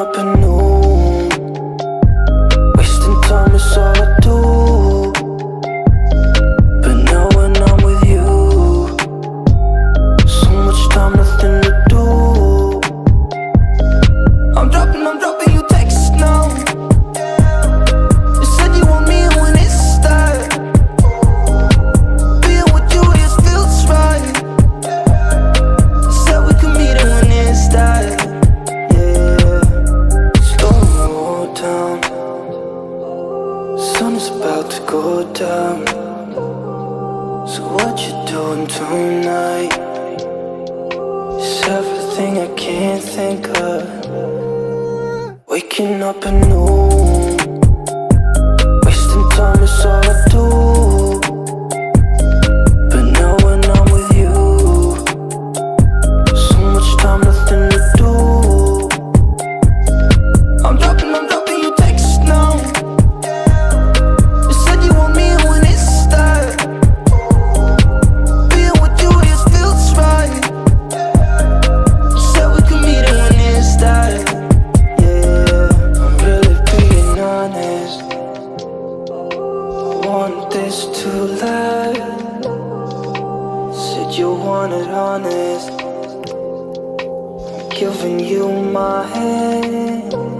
up anew. Wasting time is all I do. But now when I'm with you, so much time, nothing to do. I'm dropping you texts now. You said you want me when it starts. Being with you, it feels right. Said we could meet it when it starts. Down. Sun is about to go down. So what you doing tonight? It's everything I can't think of. Waking up anew. Wasting time is all I do. But now when I'm with you, so much time, nothing to do. I'm dropping you texts now. You said you want me when it starts. Being with you, it feels right. You said we could meet it when it starts. Yeah, I'm really being honest. I want this to last. Said you want it honest. I'm giving you my hand.